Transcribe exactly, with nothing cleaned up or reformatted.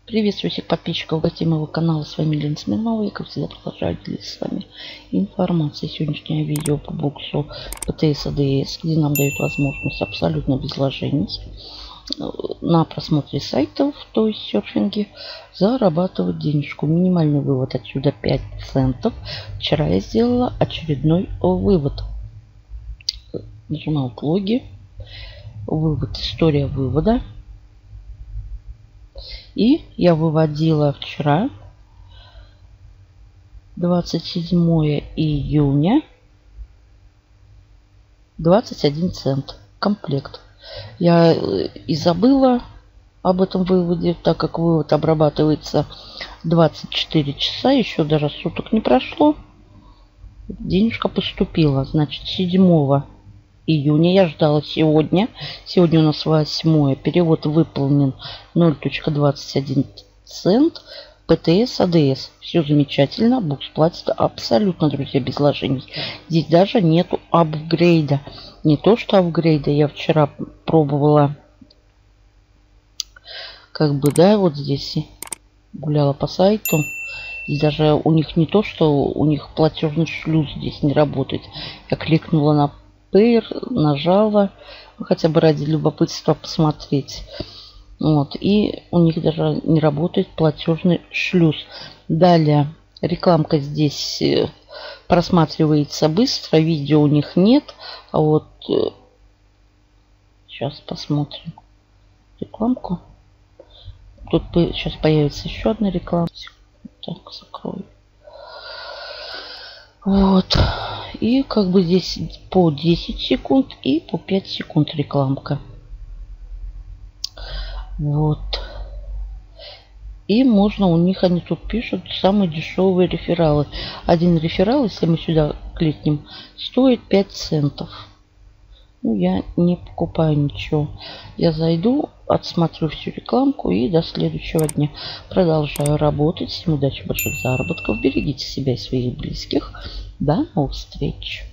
Приветствую всех подписчиков, гостей моего канала. С вами Лена Смирнова. Я, как всегда, продолжаю делиться с вами информацией. Сегодняшнее видео по боксу пэ тэ эс а дэ эс, где нам дают возможность абсолютно без вложений на просмотре сайтов, то есть серфинге, зарабатывать денежку. Минимальный вывод отсюда пять центов. Вчера я сделала очередной вывод. Нажимаю к логи. Вывод, история вывода. И я выводила вчера, двадцать седьмое июня, двадцать один цент. Комплект. Я и забыла об этом выводе, так как вывод обрабатывается двадцать четыре часа, еще даже суток не прошло. Денежка поступила. Значит, седьмого июня я ждала сегодня. Сегодня у нас восьмое. Перевод выполнен ноль целых двадцать один цент. пэ тэ эс а дэ эс. Все замечательно. Бокс платит абсолютно, друзья, без вложений. Здесь даже нету апгрейда. Не то что апгрейда. Я вчера пробовала, как бы, да, вот здесь гуляла по сайту. Здесь даже у них не то, что у них платежный шлюз здесь не работает. Я кликнула на Payer, нажала, хотя бы ради любопытства посмотреть. Вот, и у них даже не работает платежный шлюз. Далее рекламка здесь просматривается быстро, видео у них нет. А вот сейчас посмотрим рекламку. Тут сейчас появится еще одна реклама. Так, закрою. Вот. И как бы здесь по десять секунд и по пять секунд рекламка. Вот. И можно у них, они тут пишут, самые дешевые рефералы. Один реферал, если мы сюда кликнем, стоит пять центов. Ну, я не покупаю ничего. Я зайду, отсмотрю всю рекламку и до следующего дня продолжаю работать. Всем удачи, больших заработков. Берегите себя и своих близких. До новых встреч.